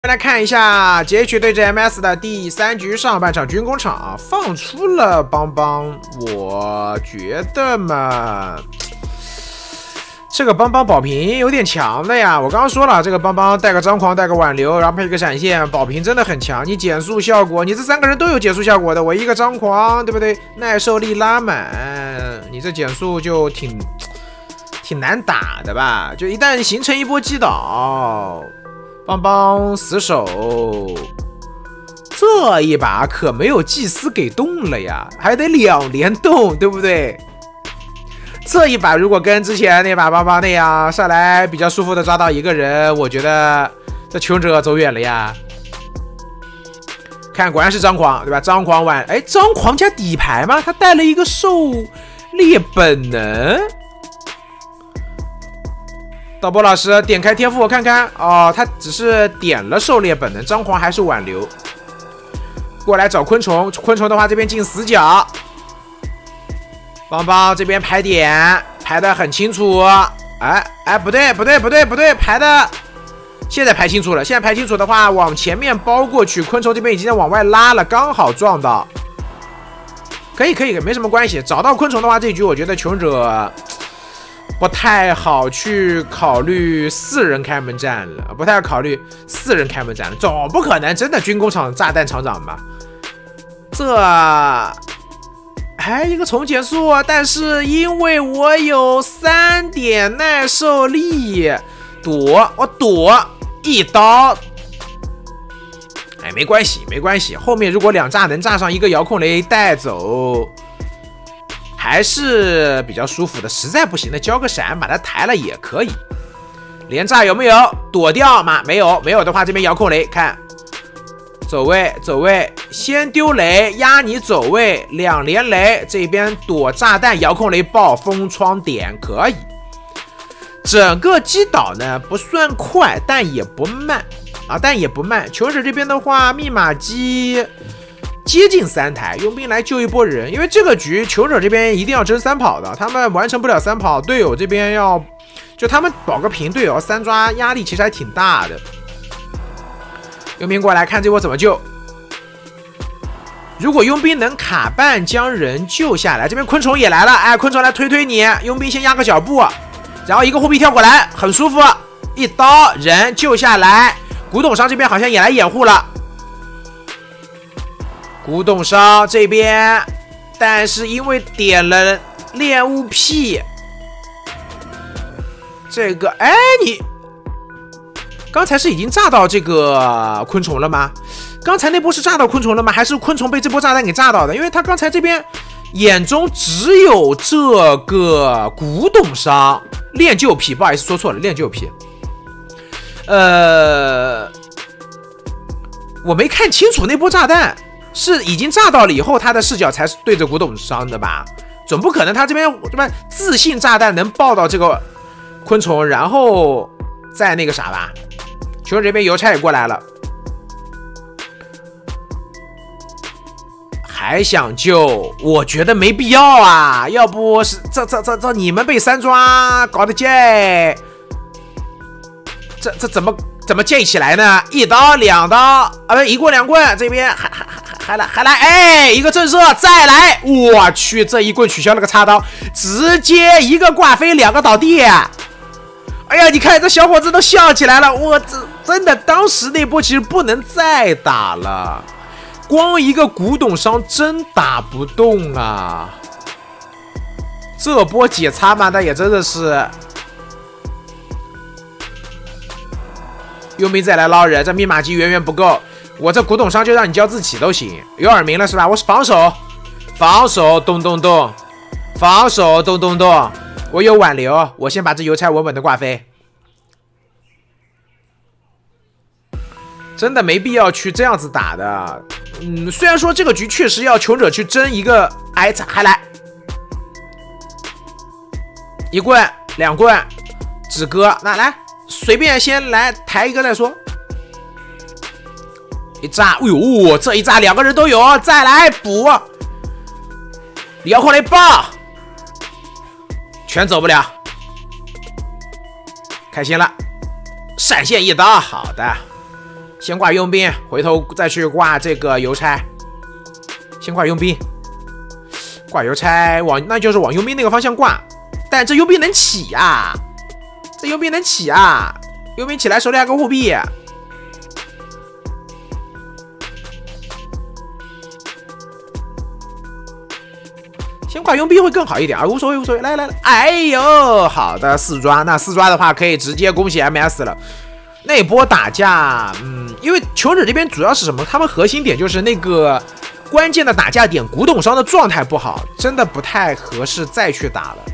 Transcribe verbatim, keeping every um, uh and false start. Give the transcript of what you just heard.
来看一下 G H 对阵 M S 的第三局上半场军工厂放出了邦邦，我觉得嘛，这个邦邦保平有点强的呀。我刚刚说了，这个邦邦带个张狂，带个挽留，然后配一个闪现，保平真的很强。你减速效果，你这三个人都有减速效果的，我一个张狂，对不对？耐受力拉满，你这减速就挺挺难打的吧？就一旦形成一波击倒。 邦邦死守，这一把可没有祭司给动了呀，还得两连动，对不对？这一把如果跟之前那把邦邦那样上来比较舒服的抓到一个人，我觉得这穷者走远了呀。看，果然是张狂，对吧？张狂玩，哎，张狂加底牌吗？他带了一个狩猎本能。 导播老师点开天赋，我看看哦，他只是点了狩猎本能，张狂还是挽留。过来找昆虫，昆虫的话这边进死角。邦邦这边排点排的很清楚，哎哎，不对不对不对不对，排的现在排清楚了，现在排清楚的话往前面包过去，昆虫这边已经在往外拉了，刚好撞到，可以可以，没什么关系。找到昆虫的话，这一局我觉得穷者。 不太好去考虑四人开门战了，不太考虑四人开门战了，总不可能真的军工厂炸弹厂长吧？这还一个重减速，但是因为我有三点耐受力，躲我躲一刀，哎，没关系没关系，后面如果两炸能炸上一个遥控雷带走。 还是比较舒服的，实在不行的交个闪把它抬了也可以。连炸有没有躲掉吗？没有，没有的话这边遥控雷看，走位走位，先丢雷压你走位，两连雷这边躲炸弹，遥控雷爆封窗点可以。整个击倒呢不算快，但也不慢啊，但也不慢。求者这边的话，密码机。 接近三台，佣兵来救一波人，因为这个局求者这边一定要争三跑的，他们完成不了三跑，队友这边要就他们保个平，队友三抓压力其实还挺大的。佣兵过来看这波怎么救，如果佣兵能卡半将人救下来，这边昆虫也来了，哎，昆虫来推推你，佣兵先压个脚步，然后一个护臂跳过来，很舒服，一刀人救下来，古董商这边好像也来掩护了。 古董商这边，但是因为点了恋物癖，这个哎，你刚才是已经炸到这个昆虫了吗？刚才那波是炸到昆虫了吗？还是昆虫被这波炸弹给炸到的？因为他刚才这边眼中只有这个古董商练就癖，不好意思说错了，练就癖。呃，我没看清楚那波炸弹。 是已经炸到了以后，他的视角才是对着古董商的吧？总不可能他这边对吧？自信炸弹能爆到这个昆虫，然后再那个啥吧？求人这边邮差也过来了，还想救？我觉得没必要啊！要不是这这这这你们被三抓搞得借，这这怎么怎么建起来呢？一刀两刀啊，不一棍两棍，这边还还还。 还来还来，哎，一个震慑，再来！我去，这一棍取消了个插刀，直接一个挂飞，两个倒地。哎呀，你看这小伙子都笑起来了，我这真的当时那波其实不能再打了，光一个古董商真打不动啊！这波解擦嘛，那也真的是。 佣兵再来捞人，这密码机远远不够。我这古董商就让你交自己都行，有耳鸣了是吧？我是防守，防守，咚咚咚，防守，咚咚咚。我有挽留，我先把这邮差稳稳的挂飞。真的没必要去这样子打的。嗯，虽然说这个局确实要穷者去争一个，哎，还来一棍两棍，止戈，那来。 随便先来抬一个再说，一炸，哎呦，这一炸两个人都有，再来补，遥控雷爆，全走不了，开心了，闪现一刀，好的， 先挂佣兵，回头再去挂这个邮差。先挂佣兵，挂邮差往那就是往佣兵那个方向挂。但这佣兵能起啊？这佣兵能起啊？佣兵起来手里还有个护臂。先挂佣兵会更好一点啊，无所谓无所谓。来来来，哎呦，好的四抓，那四抓的话可以直接恭喜 M S 了。那波打架，嗯，因为求者这边主要是什么？他们核心点就是那个关键的打架点，古董商的状态不好，真的不太合适再去打了。